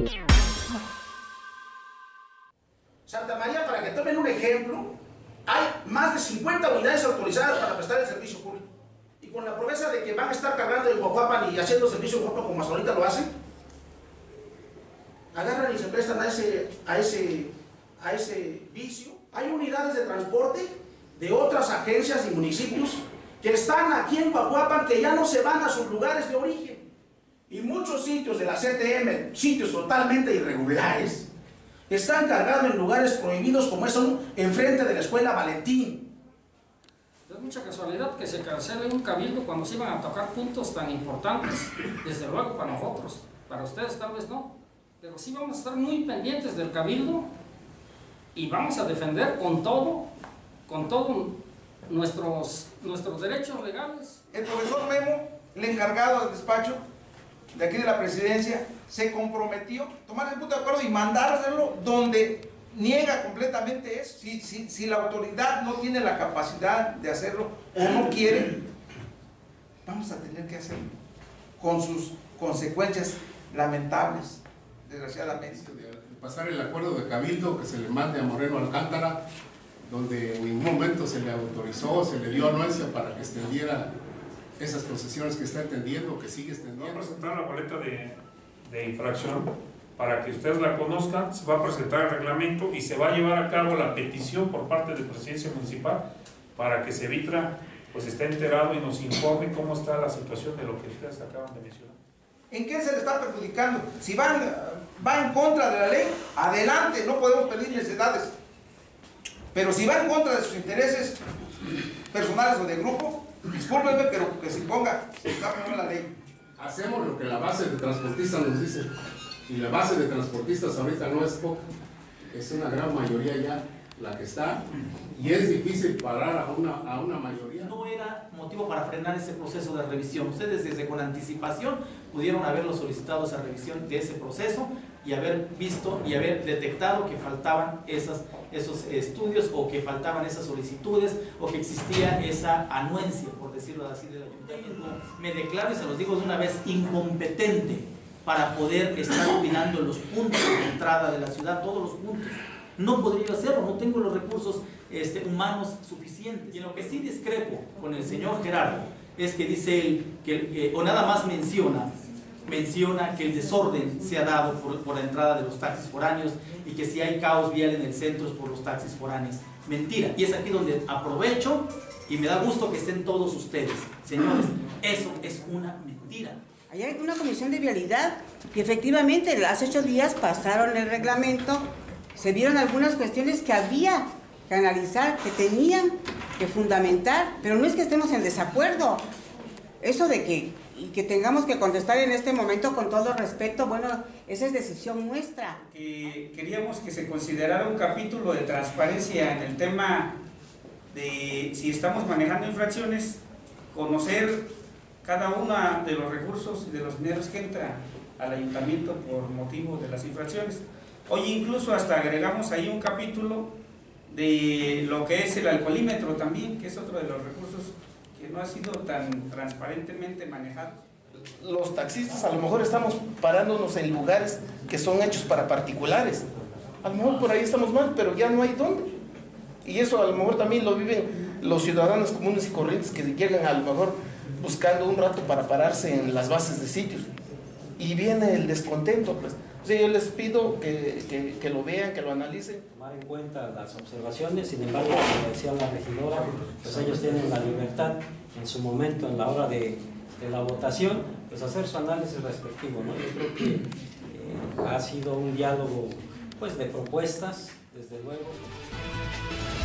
Santa María, para que tomen un ejemplo, hay más de 50 unidades autorizadas para prestar el servicio público. Y con la promesa de que van a estar cargando en Coahuapan y haciendo servicio en Coahuapan como hasta ahorita lo hacen, agarran y se prestan a ese vicio. Hay unidades de transporte de otras agencias y municipios que están aquí en Coahuapan, que ya no se van a sus lugares de origen. Y muchos sitios de la CTM, sitios totalmente irregulares, están cargados en lugares prohibidos como es enfrente de la escuela Valentín. Es mucha casualidad que se cancele un cabildo cuando se iban a tocar puntos tan importantes, desde luego para nosotros, para ustedes tal vez no, pero sí vamos a estar muy pendientes del cabildo y vamos a defender con todo nuestros derechos legales. El profesor Memo, el encargado del despacho de aquí de la presidencia, se comprometió a tomar el punto de acuerdo y mandárselo donde niega completamente eso. Si la autoridad no tiene la capacidad de hacerlo o no quiere, vamos a tener que hacerlo con sus consecuencias lamentables, desgraciadamente. Pasar el acuerdo de cabildo que se le mande a Moreno Alcántara, donde en ningún momento se le autorizó, se le dio anuencia para que extendiera esas concesiones que está extendiendo, que sigue extendiendo. Va a presentar la boleta de infracción para que ustedes la conozcan, se va a presentar el reglamento y se va a llevar a cabo la petición por parte de Presidencia Municipal para que Sevitra pues esté enterado y nos informe cómo está la situación de lo que ustedes acaban de mencionar. ¿En qué se le está perjudicando? Si va en contra de la ley, adelante, no podemos pedir necesidades. Pero si va en contra de sus intereses personales o de grupo, discúlpenme, pero que se ponga la ley. Hacemos lo que la base de transportistas nos dice, y la base de transportistas ahorita no es poca, es una gran mayoría ya la que está, y es difícil parar a una mayoría. No era motivo para frenar ese proceso de revisión. Ustedes desde con anticipación pudieron haberlo solicitado esa revisión de ese proceso y haber visto y haber detectado que faltaban esos estudios o que faltaban esas solicitudes o que existía esa anuencia, por decirlo así, del ayuntamiento. Me declaro y se los digo de una vez, incompetente para poder estar cuidando los puntos de entrada de la ciudad, todos los puntos. No podría hacerlo, no tengo los recursos humanos suficientes. Y en lo que sí discrepo con el señor Gerardo es que dice él que o nada más menciona que el desorden se ha dado por la entrada de los taxis foráneos y que si hay caos vial en el centro es por los taxis foráneos. Mentira. Y es aquí donde aprovecho y me da gusto que estén todos ustedes. Señores, eso es una mentira. Allá hay una comisión de vialidad y efectivamente hace 8 días pasaron el reglamento, se vieron algunas cuestiones que había que analizar, que tenían que fundamentar, pero no es que estemos en desacuerdo. Eso de que tengamos que contestar en este momento con todo respeto, bueno, esa es decisión nuestra. Queríamos que se considerara un capítulo de transparencia en el tema de si estamos manejando infracciones, conocer cada uno de los recursos y de los dineros que entra al ayuntamiento por motivo de las infracciones. Hoy incluso hasta agregamos ahí un capítulo de lo que es el alcoholímetro también, que es otro de los recursos que no ha sido tan transparentemente manejado. Los taxistas a lo mejor estamos parándonos en lugares que son hechos para particulares. A lo mejor por ahí estamos mal, pero ya no hay dónde. Y eso a lo mejor también lo viven los ciudadanos comunes y corrientes que llegan a lo mejor buscando un rato para pararse en las bases de sitios. Y viene el descontento, pues. O sea, yo les pido que lo vean, que lo analicen. Tomar en cuenta las observaciones, sin embargo, como decía la regidora, pues ellos tienen la libertad en su momento, en la hora de la votación, pues hacer su análisis respectivo, ¿no? Yo creo que ha sido un diálogo pues de propuestas, desde luego.